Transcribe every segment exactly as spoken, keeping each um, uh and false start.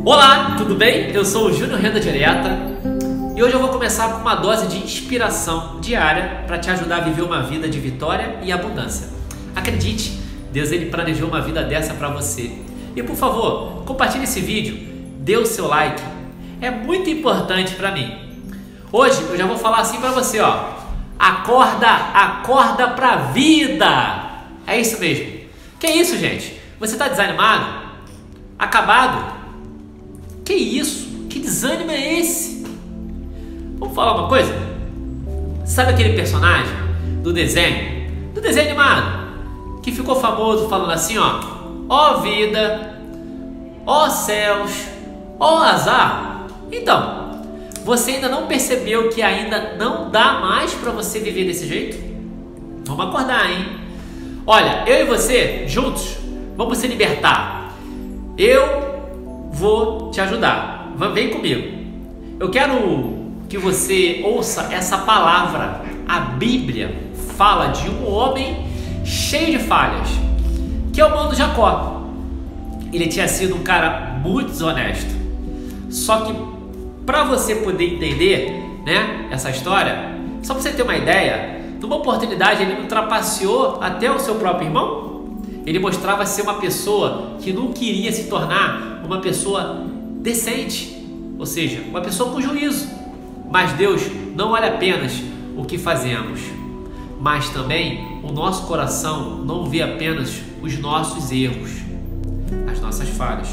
Olá, tudo bem? Eu sou o Júnior Renda Direta e hoje eu vou começar com uma dose de inspiração diária para te ajudar a viver uma vida de vitória e abundância. Acredite, Deus ele planejou uma vida dessa para você. E por favor, compartilhe esse vídeo, dê o seu like, é muito importante para mim. Hoje eu já vou falar assim para você, ó, acorda, acorda pra vida. É isso mesmo. Que isso, gente? Você está desanimado? Acabado? Que isso? Que desânimo é esse? Vamos falar uma coisa? Sabe aquele personagem do desenho, do desenho animado, que ficou famoso falando assim, ó, ó vida, ó céus, ó azar? Então, você ainda não percebeu que ainda não dá mais para você viver desse jeito? Vamos acordar, hein? Olha, eu e você, juntos, vamos se libertar. Eu vou te ajudar. Vem comigo. Eu quero que você ouça essa palavra. A Bíblia fala de um homem cheio de falhas, que é o mano Jacó. Ele tinha sido um cara muito desonesto. Só que para você poder entender, né, essa história, só para você ter uma ideia, numa oportunidade ele ultrapassou até o seu próprio irmão. Ele mostrava ser uma pessoa que não queria se tornar uma pessoa decente, ou seja, uma pessoa com juízo. Mas Deus não olha apenas o que fazemos, mas também o nosso coração não vê apenas os nossos erros, as nossas falhas.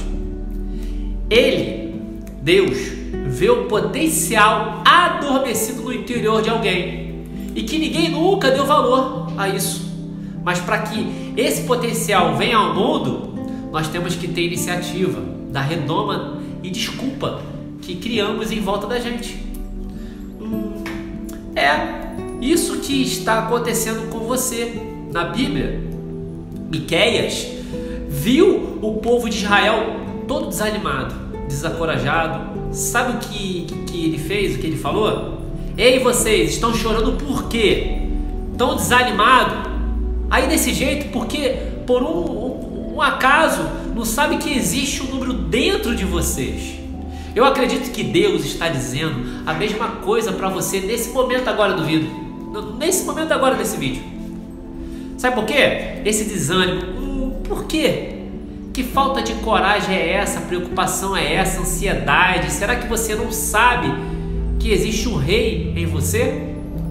Ele, Deus, vê o potencial adormecido no interior de alguém e que ninguém nunca deu valor a isso. Mas para que esse potencial venha ao mundo, nós temos que ter iniciativa da redoma e desculpa que criamos em volta da gente. Hum, é isso que está acontecendo com você. Na Bíblia, Miqueias viu o povo de Israel todo desanimado, desencorajado. Sabe o que, que ele fez, o que ele falou? Ei, vocês estão chorando por quê? Estão desanimados? Aí desse jeito, porque por um, um, um acaso não sabe que existe um número dentro de vocês. Eu acredito que Deus está dizendo a mesma coisa para você nesse momento agora do vídeo. Nesse momento agora desse vídeo. Sabe por quê? Esse desânimo. Hum, por quê? Que falta de coragem é essa? Preocupação é essa? Ansiedade? Será que você não sabe que existe um rei em você?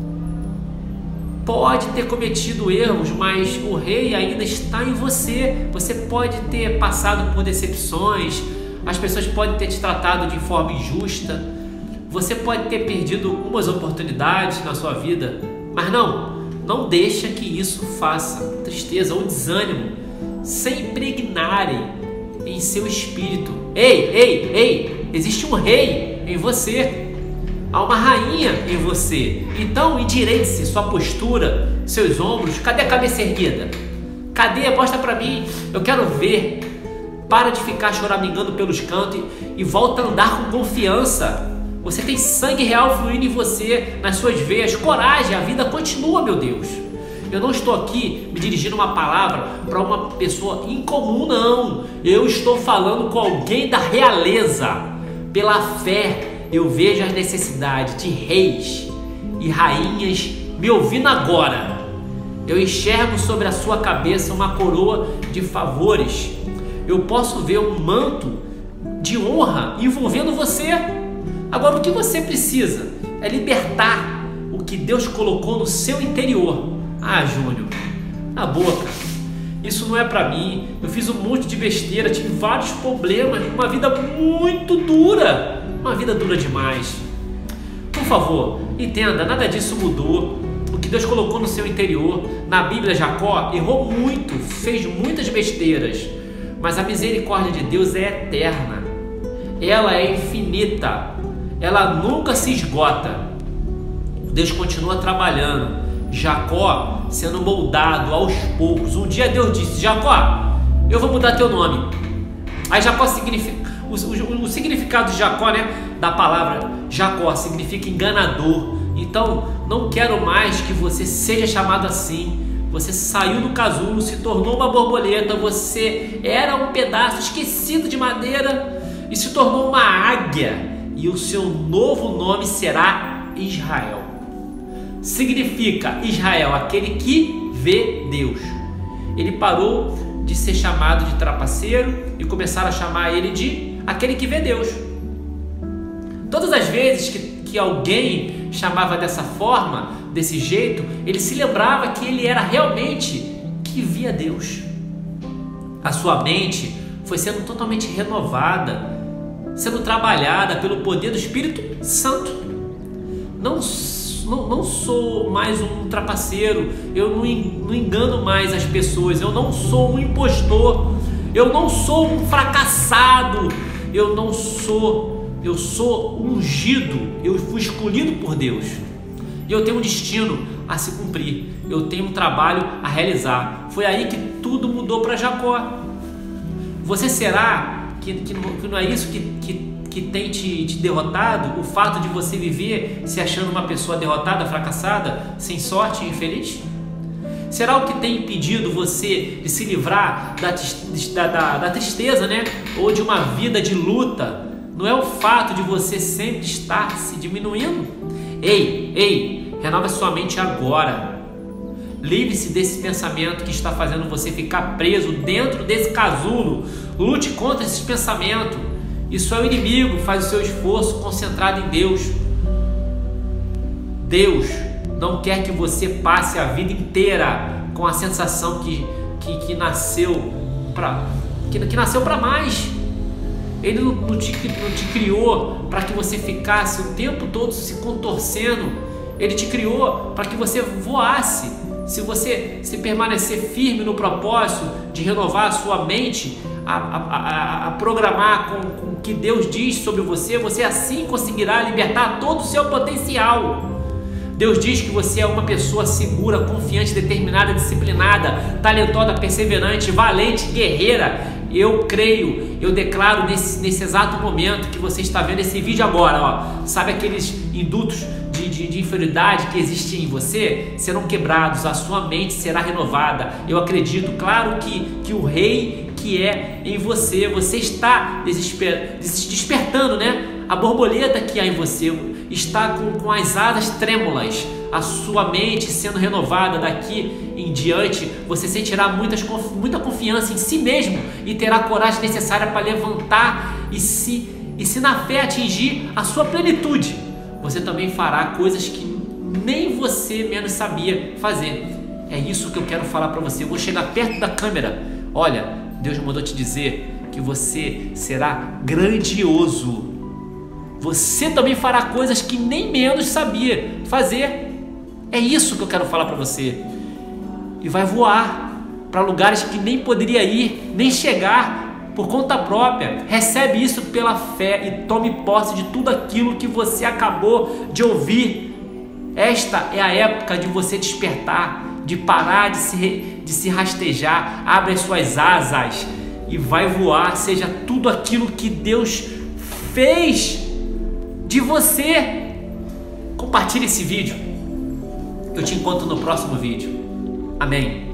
Pode ter cometido erros, mas o rei ainda está em você. Você pode ter passado por decepções, as pessoas podem ter te tratado de forma injusta, você pode ter perdido algumas oportunidades na sua vida, mas não, não deixa que isso faça tristeza ou desânimo se impregnarem em seu espírito. Ei, ei, ei, existe um rei em você. Há uma rainha em você. Então endireite-se sua postura, seus ombros. Cadê a cabeça erguida? Cadê? Mostra pra mim. Eu quero ver. Para de ficar choramingando pelos cantos e volta a andar com confiança. Você tem sangue real fluindo em você, nas suas veias. Coragem, a vida continua, meu Deus. Eu não estou aqui me dirigindo uma palavra para uma pessoa incomum, não. Eu estou falando com alguém da realeza. Pela fé, eu vejo as necessidades de reis e rainhas me ouvindo agora. Eu enxergo sobre a sua cabeça uma coroa de favores. Eu posso ver um manto de honra envolvendo você. Agora, o que você precisa é libertar o que Deus colocou no seu interior. Ah, Júnior, na boa, cara. Isso não é pra mim. Eu fiz um monte de besteira, tive vários problemas, uma vida muito dura. Uma vida dura demais. Por favor, entenda, nada disso mudou. O que Deus colocou no seu interior. Na Bíblia, Jacó errou muito, fez muitas besteiras, mas a misericórdia de Deus é eterna. Ela é infinita. Ela nunca se esgota. Deus continua trabalhando. Jacó sendo moldado aos poucos. Um dia Deus disse: Jacó, eu vou mudar teu nome. Aí Jacó significa O, o, o significado de Jacó, né, da palavra Jacó, significa enganador. Então, não quero mais que você seja chamado assim. Você saiu do casulo, se tornou uma borboleta. Você era um pedaço esquecido de madeira. e se tornou uma águia, e o seu novo nome será Israel. Significa Israel, aquele que vê Deus. Ele parou de ser chamado de trapaceiro e começaram a chamar ele de aquele que vê Deus. Todas as vezes que, que alguém chamava dessa forma, desse jeito, ele se lembrava que ele era realmente que via Deus. A sua mente foi sendo totalmente renovada, sendo trabalhada pelo poder do Espírito Santo. Não, não, não sou mais um trapaceiro, eu não, não engano mais as pessoas, eu não sou um impostor, eu não sou um fracassado, eu não sou, eu sou ungido, eu fui escolhido por Deus. E eu tenho um destino a se cumprir, eu tenho um trabalho a realizar. Foi aí que tudo mudou para Jacó. Você será que, que, não, que não é isso que, que, que tem te, te derrotado? O fato de você viver se achando uma pessoa derrotada, fracassada, sem sorte e infeliz? Será o que tem impedido você de se livrar da, da, da tristeza, né? Ou de uma vida de luta? Não é o fato de você sempre estar se diminuindo? Ei, ei, renova sua mente agora. Livre-se desse pensamento que está fazendo você ficar preso dentro desse casulo. Lute contra esse pensamento. Isso é o inimigo, faz o seu esforço concentrado em Deus. Deus não quer que você passe a vida inteira com a sensação que, que, que nasceu para que, que nasceu para mais. Ele não, não, te, não te criou para que você ficasse o tempo todo se contorcendo. Ele te criou para que você voasse. Se você se permanecer firme no propósito de renovar a sua mente, a, a, a, a programar com, com o que Deus diz sobre você, você assim conseguirá libertar todo o seu potencial. Deus diz que você é uma pessoa segura, confiante, determinada, disciplinada, talentosa, perseverante, valente, guerreira. Eu creio, eu declaro nesse, nesse exato momento que você está vendo esse vídeo agora, ó, sabe aqueles indutos de, de, de inferioridade que existem em você? Serão quebrados, a sua mente será renovada. Eu acredito, claro que, que o rei que é em você, você está desesper, despertando, né? A borboleta que há em você está com, com as asas trêmulas, a sua mente sendo renovada. Daqui em diante você sentirá muitas, muita confiança em si mesmo e terá a coragem necessária para levantar e se, e se na fé atingir a sua plenitude, você também fará coisas que nem você menos sabia fazer. É isso que eu quero falar para você. Eu vou chegar perto da câmera. Olha, Deus mandou te dizer que você será grandioso. Você também fará coisas que nem menos sabia fazer. É isso que eu quero falar para você. E vai voar para lugares que nem poderia ir, nem chegar por conta própria. Recebe isso pela fé e tome posse de tudo aquilo que você acabou de ouvir. Esta é a época de você despertar, de parar de se, de se rastejar. Abre as suas asas e vai voar. Seja tudo aquilo que Deus fez de você. Compartilhe esse vídeo. Eu te encontro no próximo vídeo. Amém.